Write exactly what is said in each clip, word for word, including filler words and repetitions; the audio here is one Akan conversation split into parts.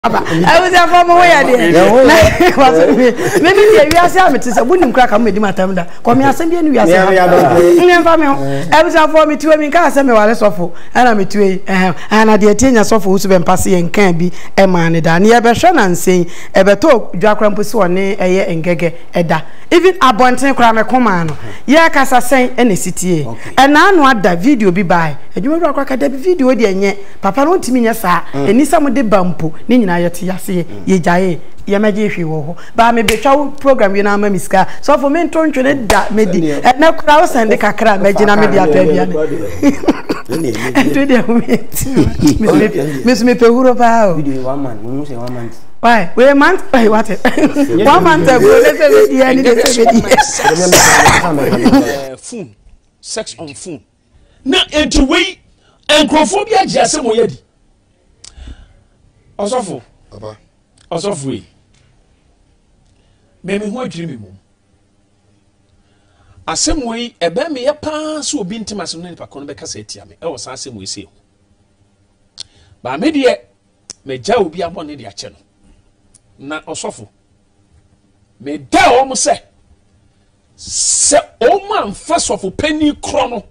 I was there for my way. Maybe we are saying it is a winning crack and made him attend. Come here, send you. I was for me to me, can't send me while I suffer. And I'm to and I did ten years of who's been passing and can be a man. And near Beshan and saying, ever talk, Jackrampus one a year and gege edda. Even a bonten cram a command. Yeah, Cassa saying any city. And now what that video be by. And you will crack a video, dear. Papa won't mean yes, sir. And need some of the bumpo. Na yeti yase ye jaye ye meje hwe wo ho ba me betwa program ye na ma miska so for me nto ntwe da medi na kura wo sende kakra meje na medi ata bia ne ntwe de ho me me pe huro ba o video one man we say one month why we month why what one month ago let's say the any the phone sex on phone na enti we encrophobia jase mo yedi Osofo Papa Osofo we me me ho adwiri me mum asem we ebe me ye pa so obi ntimaso no nipa kono be kasa etia me e wo san asem we se ba me de me ja obi abone de ache no na Osofo me da o mo se se o man fa sofo pani kro no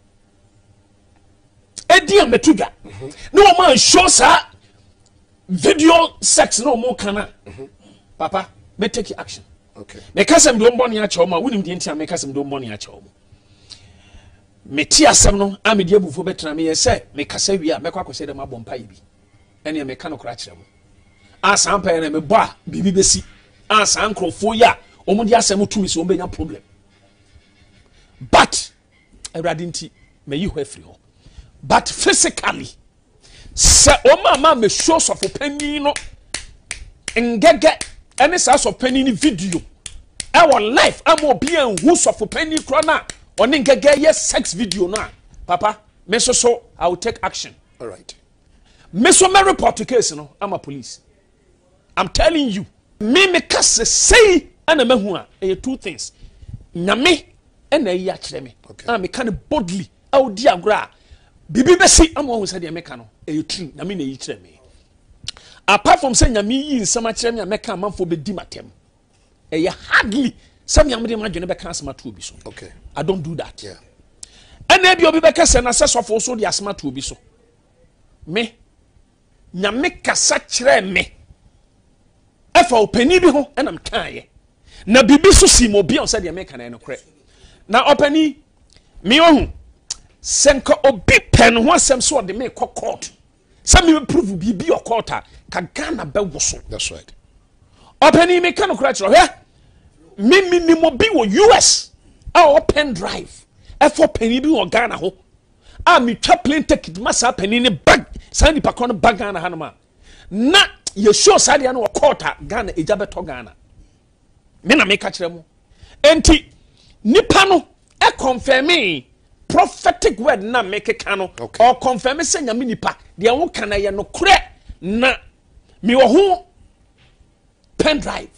edi ametuga no man show sa video sex no more kana papa me take action okay me kasem do mboni a chawma wunim de ntia me kasem do mboni a chawma me ti asem no a me de abufo betena me ye se me kasa wi a me kwa kwose de ma bompa yi bi ene me ka no kra kire mo asa mpa ene me bo a bibi besi asa nkrofo ya omo de asem tumi so ombenya problem but erade nti me yi ho afri ho but physically se o mama me show so for penny no ngege any source of penny video our life am obi an who so for penny krona on ngege yes sex video na papa me so so I will take action all right me so me report case no I'm a police I'm telling you me me kase say ana mahu a e two things na me na yi a kire me na me can boldly out di agora bibi besi am won say de me kan no e true na me na yi kire me apart from say nyame yi nsama kire me me kan manfo be di matem e ya hardly some nyame de ma dwene be kan asma to obi so okay I don't do that yeah and e bi obi be kase na sesofo so de asma to obi so me nyame kasa kire me e fa opani bi ho na me kan ye na bibi so si mo bi on say de me kan no kre na opani me ohun senka obi pen ho asem so de me court some me prove bibi o court ka Ghana be woso that's right opani me kan kra kire he me me mo bi wo U S a open drive e for penny bi wo Ghana ho a me twa plane ticket masa penny ne bag sandi pa kono bag Ghana hanoma na ye show sadi na wo court Ghana eja beto Ghana me na me ka kire mo enti nipa no e confirm prophetic word na make kano okay. Or confirm say nyame nipa de wo kana ye no kure na me wo ho pen drive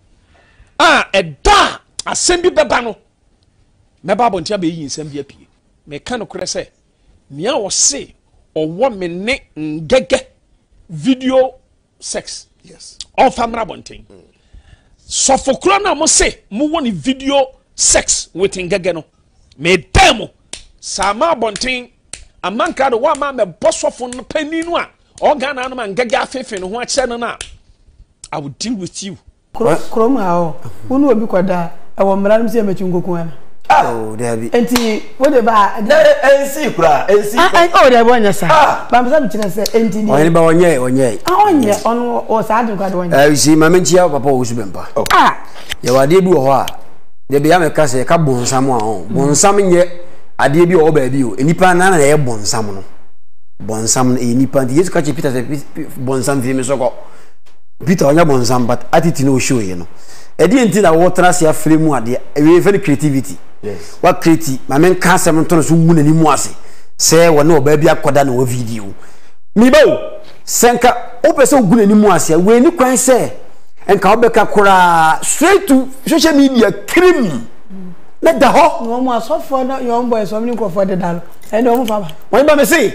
ah e da asem bi beba no me ba bontia be yi nsem bi apie me kano kure say nia wo se owo me ne ngege video sex yes all family bontin mm. So for krona mo say mo woni video sex with ngege no me demo sama bontin amanka do wa ma me bosofo no pani no a organa no man ngege afefe no ho ache no na I will deal with you kroma o unu obi kwada e wo mra mse mechi ngoku ana oh there be enti wo de ba ensi kura ensi oh there be onya sa ba msa bichina se enti ni oni ba onye onye ah onye onu o sa adu kwada onye eh si ma menchi ya papa Owusu Bempah ah ye wade bi wo ho a de be ya me ka se ka bonsam a ho bonsam nye ade bi o ba bi o enipa na na ye bonsam no bonsam e enipa di Yesu ka che Peter se bonsam vi me soko Peter onya bonsam but attitude no show ye no e di enti na water se afre mu ade e we very creativity yes what creative ma men ka sem to so mu na ni mu ase se wo na o ba bi akoda na wo video mi ba o senka o pese o gu na ni mu ase we ni kwan se enka obeka kura straight to social media cream let the ho no mo asofo na your boy so many crofo de dalo e no mo fa ba won ba me say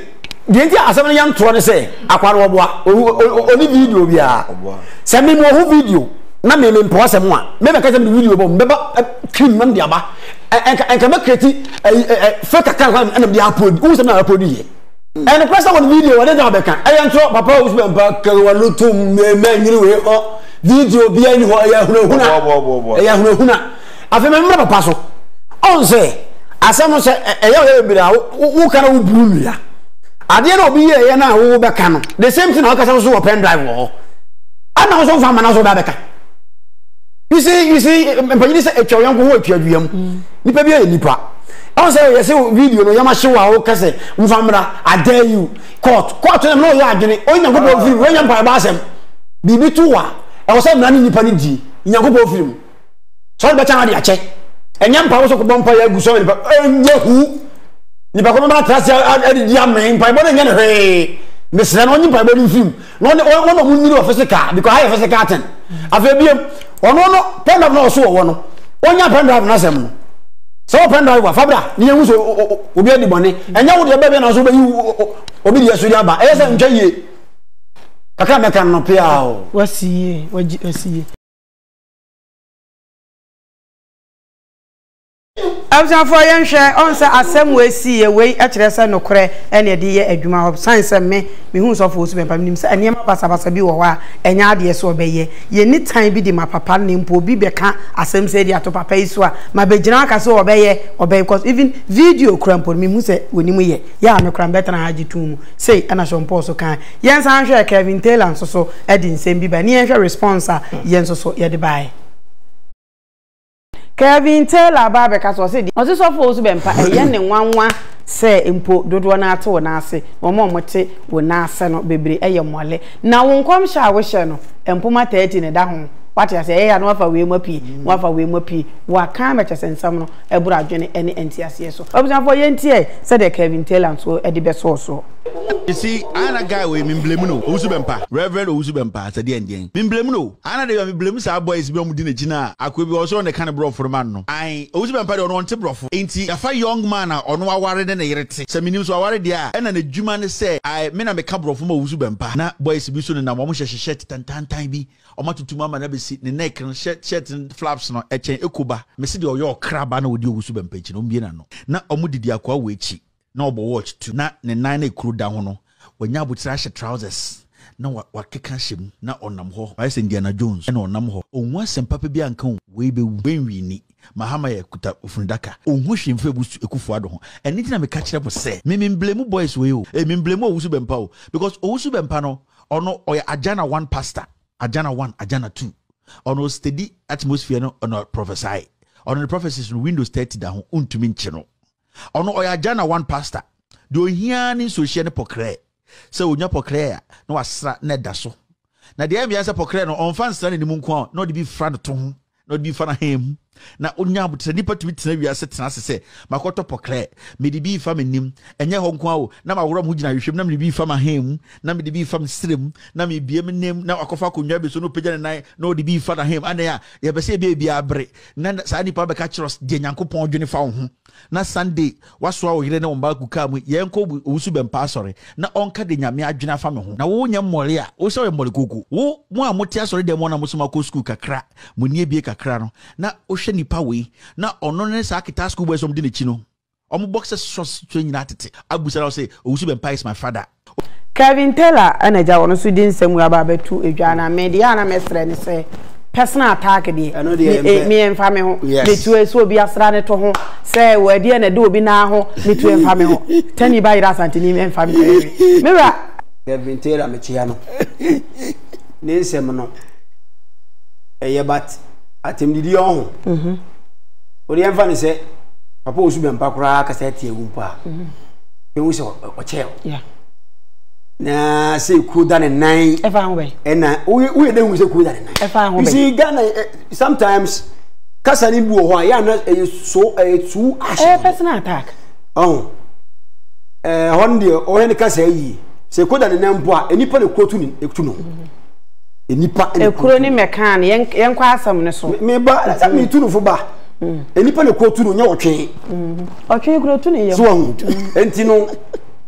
the nti asem yam to ne say akwaro oboa oni video bia se me mo video na me me mpo asem a me be ka say video bo me ba krim nam dia ba enka me create fake account na me dia upload who say na upload ye and the person on video what dey be kan ayan to papa Owusu Bempah kalwalu to me me nyiri we o video bia ni ho ya huna huna ya huna huna afi me mra papa so on say asem so eya we bira wo kana wo buru ya ade na obi ye na wo be ka no the same thing how ka so wo pen drive wo ana so fa mana so ba be ka you see you see mpanyini say etwa yanko ho etwa duam nipa bia ye nipa on say yes video no yama hyewa wo ka say mfamra I dare you court court dem no ya adwene onyanko film onyanko ba asem bibi tuwa e wo say mra ni nipa ni di nyanko film so be chan ade ache enyampa wo so ko bompa ya gu so nipa enyehu nipa ko ma trust ade di amen pa bo nya ne hwe mesra no nyimpa bo ni film no no no mu nyiri physical because high physical ten afa biem ono no pen drive no so wo no onya pen drive na sem no so pen drive wa fabra ni enhu so obi adi bone enya wo de be be na so be obi de so di aba e se ntwa yie kaka meka no pia o wasiye waji wasiye Absa for yen hwe on say asem we si ye we e kire say nokore ene de ye adwuma ho science me me hu so for Owusu Bempah nim say ene basa basa bi wo wa enya ade so obeye ye ni time bi de ma papa ne mpo bi be ka asem say de ato papa isu a ma be gina ka so obeye obeye because even video crampo me hu say wonimu ye ya me kram better na haji tumu say ana so mpo so kan yen san hwe Kevin Taylor so so e de nsem bi ba ni yen hwe response a yen so so ye de bai Kevin Taylor Babe ka so say o so for Owusu Bempah e ye ne nwanwa say empo dodo na ate wo na ase wo mo mote wo na ase no bebre e ye mole na wo nkom sha wo hye no empo ma thirty ne da ho wati ase e ya no afa we mapi wo afa we mapi wa kan me chesensam no e buru adwene ene enti ase so obusan for ye ntie say the Kevin Taylor so e de be so so you see ana guy we min blame no Owusu Bempah Reverend Owusu Bempah say de ndien min blame no ana de min blame sa boys bi omudi na gina akwa bi also ne kan bro for man no ai Owusu Bempah de ono nte bro for enti afa young man a ono aware de na yerete say minim so aware de a na na djuma ne say ai me na me ka bro for ma Owusu Bempah na boys bi so ne na mo hyehye tantantan bi o matutu mama na be si ne neck no shirt shirt flaps no e chen ekoba me se de oyo kraba na odi Owusu Bempah chi no mbie na no na omudidi akwa we chi na obo watch tu na ne nan na ekuru da ho no wanya abutira hye trousers na wa keka hyem na onam ho why say Indiana Jones na onam ho onwa sempa pe bia nka we be wenwi ni mahama ya kuta ofundaka onhu hwemfa busu ekufu ado ho eni tina me ka kire bo se me me blame boys we o e me blame Owusu Bempah o because Owusu Bempah no ono oya Ajana one pastor Ajana one Ajana two ono steady atmosphere no ono prophesy ono the prophecies no Windows thirty da ho untumi nche no ono oya Ajana one pastor do hia ni so hye ne pokre se onya pokre a na wasra na da so na de amia se pokre no on fan sra ne mu nko na de bi fra no to ho na de bi fa na hem na onya abutre nipa tumi tena wi ase tena se makoto pokre me de bi fa menim enye ho nko awo na maworo mo gina hwehwem na me de bi fa ma hem na me de bi fa msrem na me biem nem na akofa konwa be so no pagya ne nan na de bi fa na hem ana ya ye be se bi bi abre na sa nipa be ka kiros de nyankopon odwene fa wo ho na Sunday waso awo yire na wo ba kuka mu ye nko Owusu Bempah sori na onka de nyame adwene afa me ho na wo nya mmole a wo se wo mmole koko wo mo a mote asori de mo na mo so ma ko school kakra mo nie bie kakra no na wo hwe nipa we na ono ne sa kita school boys om de nechi no omo boxers shots to nyina tete abusara say Owusu Bempah is my father Kevin Taylor anaja wono so din samu aba betu edwana media na mesre ne say personal attack dey me emfa me ho me tu eso obi asra ne to ho say we dey na de obi na ho me tu emfa me ho tani ba ira santini me emfa me mira Kevin Taylor me chia no ne nsem no eye bat atem didi on mhm ori emfa ne say papa Owusu Bempah kura ka say tie wu pa mhm e wu so o che yeah na say kuda ne nine e fa ho be e na we we dey hu say kuda ne nine e fa ho be you see Ghana sometimes kasa ni bu ho ya na so too action eh personal attack oh eh honde o he ne kasa yi say kuda ne nine bo a enipa ne kotu ni etu no enipa e kuro ni mekan yen yen kwa asam ne so me ba sa me tu no fo ba enipa ne kotu no nya otwe mhm otwe kuro tu ne ye so enti no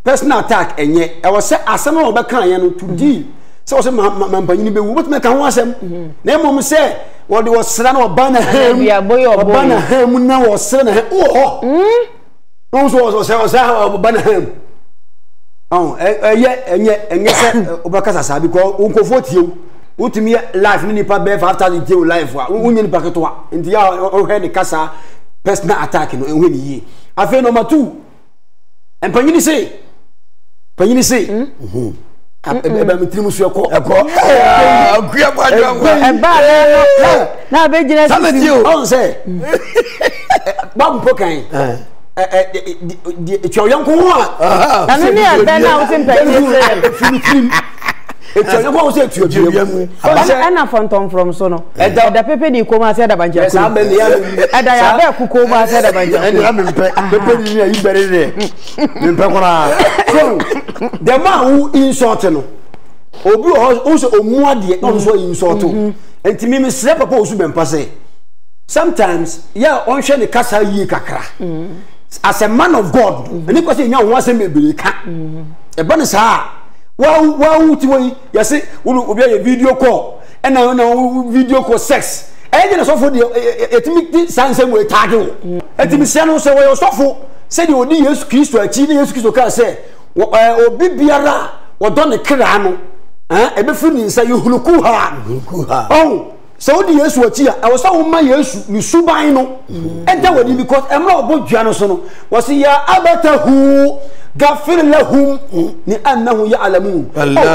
personal attack enye e was say asem no be kan ye no to deal say was mampanyini be wu but me kan ho asem na emom say what the was sra no ba na ham ba na ham na was sra na oh no so was say ba na ham oh eh enye enye say obakasa sa because unkofo tie utimi life ni nipa be after the day life wa unye nipa ketwa nti ya o he ni kasa personal attack no enwe ni yi afi number two empanyini say panyini say mhm eba mitirimu so ekọ ekọ akua bwadwa eba na be gina si on say babu pokan eh eh choyanko ho a na ni aba na o simpanyini say It's a go say to you. Ana fonton from so no. Eda da pepe ni koma say da banja. Eda ya be kuko ma say da banja. Eda me pe pepe ni yi bere re. Me pe kora. So the man who insult no. Obi o so omu ade no so insult. Enti me me sre papa Owusu Bempah say. Sometimes yeah on hwe ne kasa yi kakra. As a man of God, any person nya won asem ebere ka. E ba ne sa wow wow tiwo ya say obi a video call and na na video call sex e dey so for the etimi sansem we tag wo etimi se no so we so for say the odi Yesu Kristo achi na Yesu Kristo ka say obi biara wodo ne kra no eh e be fi ni nsa yuhuluku ha oh so odi Yesu achi a e wo so wo ma Yesu ni suban no enta wodi because emra obodua no so no wo say ya abatahu غفر لهم لأنه يعلمون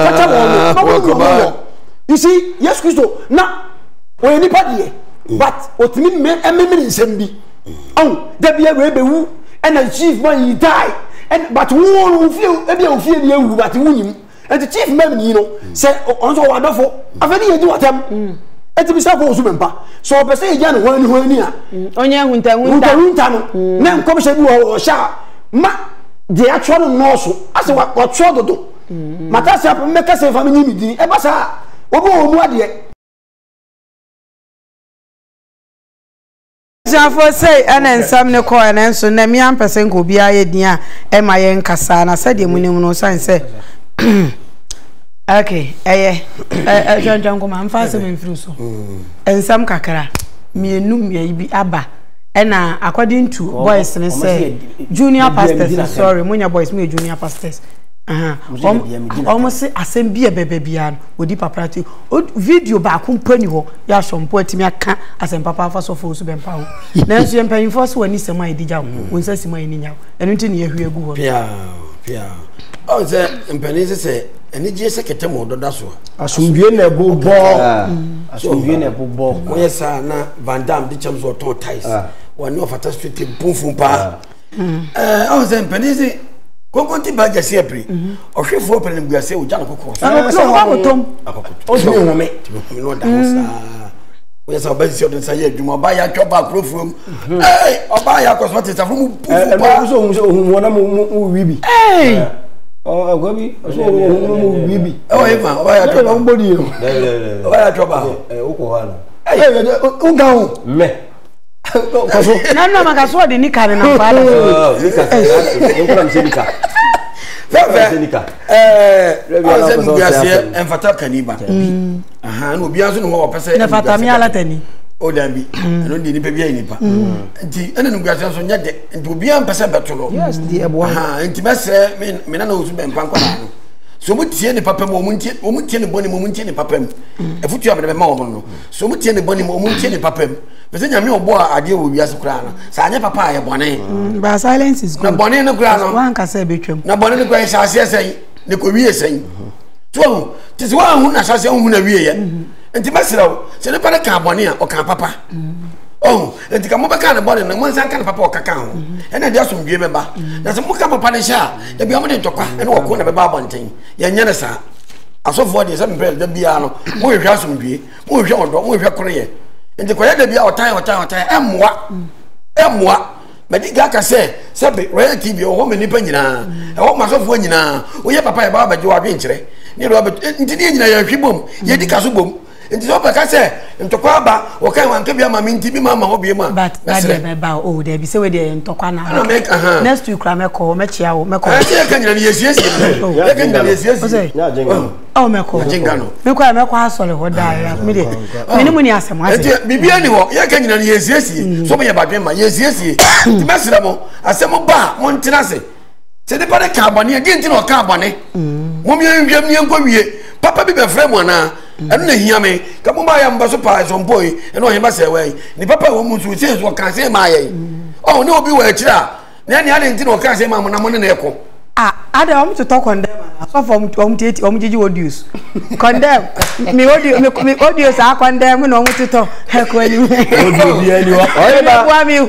you see yes Christo na we ni padie but otimi me ememiri nsembi oh da bia we bewu and the chief man he die and but won feel e bia ofie ni ewu but wunyim and the chief man ni no say onso wadofo afani ye di watam eti bisa for Owusu Bempah so pese ye ja no hwani hwani a onye hunta hunta hunta no na nkomse bi wo sha ma de atwa no so ase wa atwa dodo mata se apem meka se fa menyi midin e ba sa obo omu ade Jafo say ana nsam ne ko ana nso na mi ampese nko bia ye din a e ma ye nkasa na se de munim no san se okay eh eh John John ko ma mfa se me mfiri so ensam kakra mi enum ye bi aba ena according to oh, boys ne say junior pastors sorry munya boys me junior pastors aha almost asem bia bebe bia odi paprati video ba ko mpani ho ya shompo atimi aka asem papa afa so for Owusu Bempah ho na nso ye mpani fo so wani sema edija ho wonsa sima eni nya enu nti ne yehwe egu ho pia pia o ze mpani se se eni je se kete mo doda so asumdue na ebo bo asumdue na ebo bo ko yesa na Van Dam di cham so to ties wani ofata street bumfu pa eh o ze mpani se konkonti ba jase apri ohwefo pere ne guase o jana kokko so no wa motom o so ho me me no da sa o yesa ba si o den sa ye adwuma ba ya twoba krofom eh oba ya koso te sa fu mu bumfu pa so ho so ho na mu wibi eh oh agwabi so ho mu wibi o e ma oba ya twoba mbodi o oba ya twoba eh uko ha no eh o ga ho me kaso na na makaso de nika na fala nika e ko na nika nika eh azen biase enfata kaniba aha no biaso no wo pese na fata mi ala tani o dambi no ndi ni pe bia nipa nti ene no biase so nya de nti obia pese betolo yes di ebo aha nti mesre me na na Owusu Bempah kwa no so mu tie ne papa mo mu tie mo mu tie ne boni mo mu tie ne papa mu efutu abede ma wo no so mu tie ne boni mo mu tie ne papa mu pese nyame obo ade wo wiase kura no sa anya papa aye bone ba silence is good na bone ne kura no wan ka se betwem na bone ne kura sa ase sen ne ko wie sen to tisi wa hu na sa ase hu na wie ye enti mesra wo se ne pare ka bone a o ka papa oh enti ka mo be ka ne bone na mo nsan ka ne papa o ka ka ho ena dia so mwie beba na se mo ka papa ne sha da bia mo de ntokwa ena wo ko na beba abonten ye nya ne sa asofo de se mpel da bia no mo hwe asomdue mo hwe odo mo hwe koreye enti ko ya da bia otan otan otan emwa emwa mediga ka se se be royal tv o ho me nipa nyina e ho masofo nyina o ye papa e ba ba je wa dwen kire ni ro enti ni nyina ya hwe bom ye di ka so bom nti so ba ka se ntokwa ba o kan wan ka bia ma mi nti bi ma ma ho bi ma but but be ba oh there be say we dey ntokwa na next week ra me call me chia wo me call eh se ka nyina ye sie sie ye ka nyina ye sie sie na jenga oh me call jenga no me call me call asole ho da ya me dey me ni mu ni asem ase enti bibia ni ho ye ka nyina ye sie sie so me ye badwen ma ye sie sie ti mesra mo asem ba mo ntina se se de pare ka abone di ntina o ka abone mo mi enwiem ni enko wie papa bi be frɛ mo na enu na hia me ka mo ba ya mba so pa so mpoi enu o hima se we ni papa wo mu su se so ka se ma ye oh ni obi wa akira na ni ade ntina o ka se ma mo na mo ne na eko ah ada om to talk condemn so for om tete om jiji audios condemn me audio me audios are condemn no om to talk he ko ani audio bi ani wa oye ba mi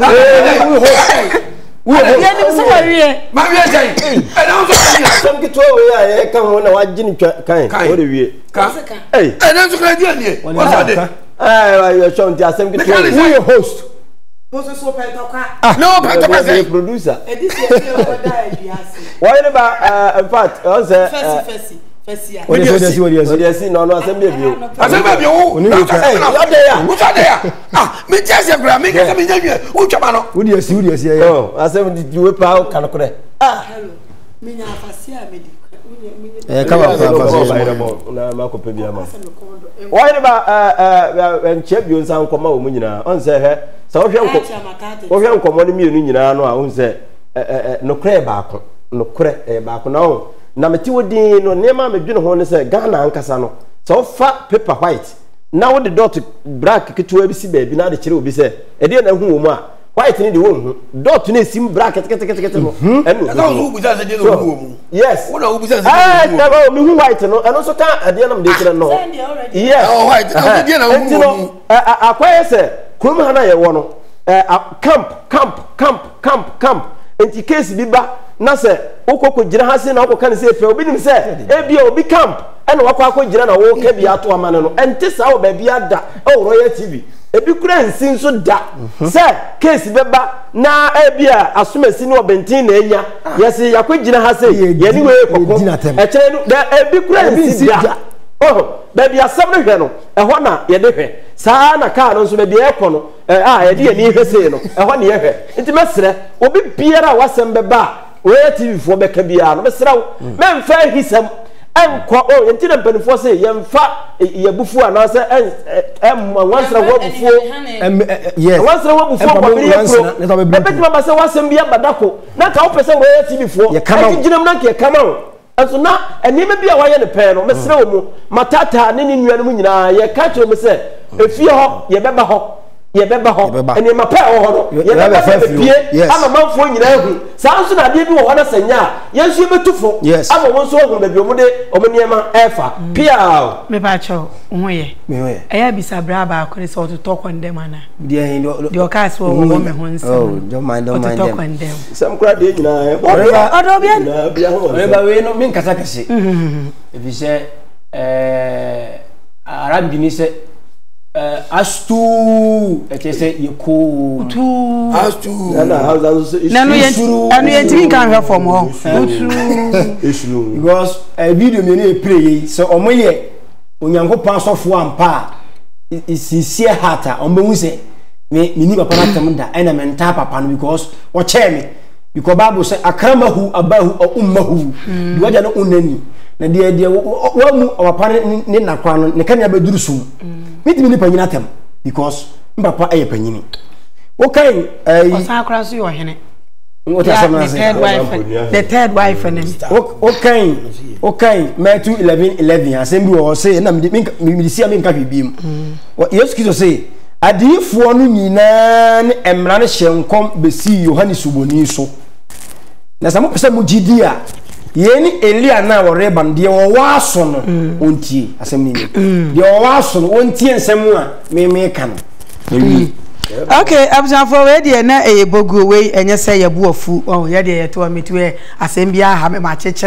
wo ya ni so wariye ma wie jai e na so ka ni asem ki to we ya e kan ho na wa gini kan o de wie ka eh e na so ka di ani o so de eh yo show nti asem ki to we host Boso so pentoka no pentoka say producer edisi e o da e biase why never in fact on say fesi fesi fesi ya what do you say what do you say what do you say no no asem be bio asem be bio wo oni wo ka eh o de ya wo fa de ya ah me jase bra me ka me nyawie wo twa ma no what do you say what do you say oh asem di we pa kan ko ah hello me nya afasi a me di eh ka ba fa na ma ko pe bia ma why never eh eh en chebio nsan koma wo mu nyina on say he so wo hwe nko wo hwe nkomo ni mienu nyina no a wo say eh eh no kre baako no kre eh baako na wo na meti wodin no nema medwene ho ne say Ghana ankasa no so fa paper white na wo de dot black ketewa bi si ba bi na de kire obi say e de na hu wo mu a white ni de wo hu dot na sim bracket kete kete kete no enu na wo bu za se de no hu wo mu yes wo na wo bu za se ah na go mi hu white no eno so ka ade na me de kire no yes oh white na de na wo mu akwaye say krom ha na ye wo no camp camp camp camp camp enti case bi ba na se okoko gira ha se na okoko kan se pe obi nim se e bia obi camp e na wakọ akọ gira na wo ka bia to amane no enti sa wo ba bia da o Royal T V e bi kura nsin so da se case be ba na e bia asomasi ni obentin na enya yesi yakọ gira ha se ye ni we kokko e kire no e bi kura nsin da oh baby asem no hwe no e ho na ye de hwe saa na car no so baby e ko no ah ye de ye ni hwe sei no e ho na ye hwe nti mesre obi biara wasem be ba we T V fo be ka bia no mesre wo memfa hisam enko o nti na mpanifo sei ye mfa ye bufu ana se em wansra wo bufu yes wansra wo bufu ko bi ye pro be be ma se wasem bia badako na ka wo pese we T V fo e ginam na ke kama anso na enima bia wa ye ne pe no mesre wo mu matata ne ne nuanu mu nyina ye ka kire mu se efie ho ye beba ho ye beba ho enima pe ho no ye beba pie ama manfo nyina hu sa anso na de bi wo ho na sanya ye nso betufo ama won so ho bebi omu de omniema efa pia me ba cho ho ye me ho ye eya bisa bra ba akore so to talk on them ana dia hin the occurs wo wo me ho nse oh don't mind don't mind talk on them sam kra de nyina odo bia na bia ho ba we no min kasa kase e bi se eh arabi ni se eh astu e ke se yeko tu astu na house also na no ye anu ye tin kan hwe from ho tu isuru because a video me no e play so omoye onyankopon asofo ampa isisie hata ombehu se me ni papa na tam da ena menta papa no because wo che me because bible say akramahu abahu o ummahu duwaja no unani na de de wa mu papa ne nakwa no ne kan ya beduru sum mitimi ni panyina tam because papa aye panyini wo kan eh osakra so yo hene what are some the third wife the third wife and okay okay Matthew eleven eleven asem bi wo say na me me sia me nka bibiem Yesu Kristo say adiifo no nyina ne emra ne hyenkom besi Yohane suboni so na samo pese mu gidi a ye ni Elia na wore bande wo waso no ontie asem ni de wo waso no ontie nsem a me me ka no okay abja for we de na e bogu we enye say ye buafu oh ye de ye to metu asem bia ha me ma cheche